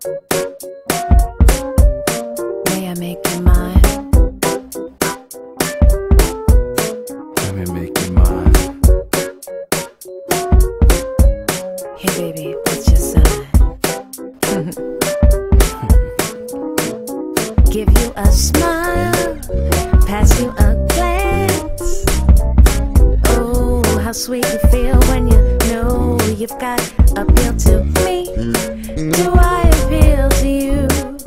May I make you mine? Let me make you mine. Hey baby, what's your sign? Give you a smile, pass you a glance. Oh, how sweet you feel when you know you've got appeal to me. Do I appeal to you?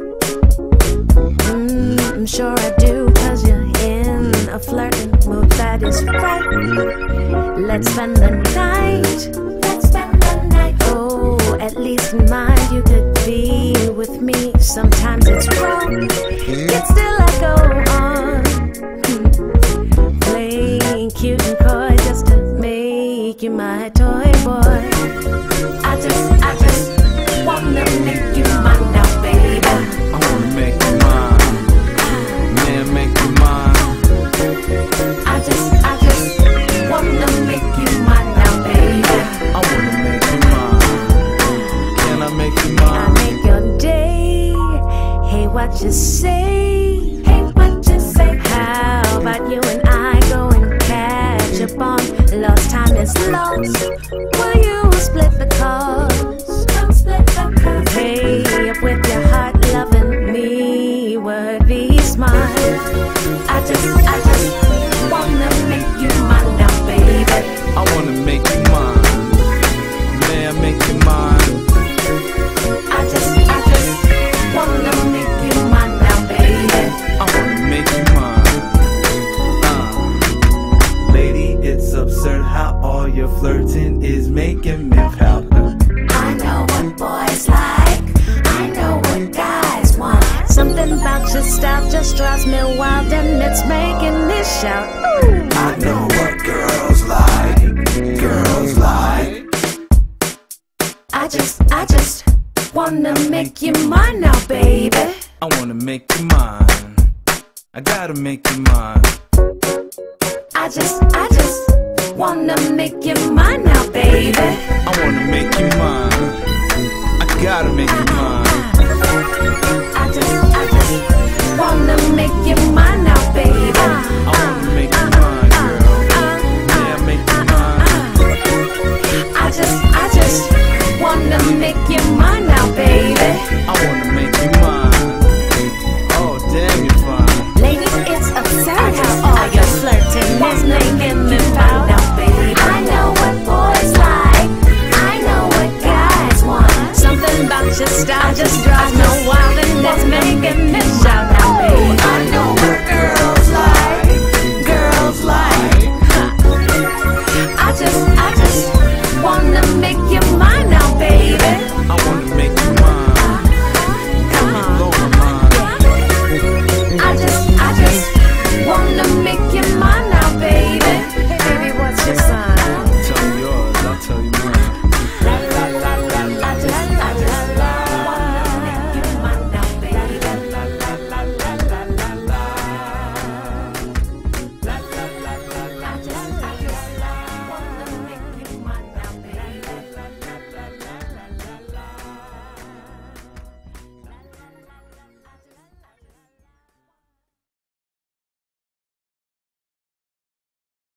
I'm sure I do, 'cause you're in a flirting mood that is right. Let's spend the night. Let's spend the night. Oh, at least in mind you could be with me. Sometimes it's wrong, yet still I go on playing cute and coy just to make you my toy boy. I just wanna make you mine now, baby. I wanna make you mine. Man, make you mine. I just wanna make you mine now, baby. I wanna make you mine. Can I make you I mine? make your day. Hey, what you say? Hey, what you say? How about you and I go and catch up on lost time is lost? Will you split the cost? Come split the cost. Pay up with your heart, loving me, worthy smile. I just wanna make you mine now, baby. I wanna make you mine. Man, make you mine. I just wanna make you mine now, baby. I wanna make you mine. Lady, it's absurd how all your flirting is making me pout. I know what boys like, I know what guys want. Something about your style just drives me wild, and it's making me shout. Ooh. I know what girls like. Girls like. I just wanna make you mine now, baby. I wanna make you mine. I gotta make you mine. I just wanna make you mine now, baby. I wanna make you mine. I gotta make you mine. I just wanna make you mine now, baby. I wanna make you mine, girl. Yeah, make you mine. I just wanna make you mine now, baby. I wanna make you mine. Oh, damn, you're fine. Lady, it's absurd how all your flirting is making me proud now, baby. I know what boys like, I know what guys want. Something about your style just drives me wild, and it's making me shout now, baby.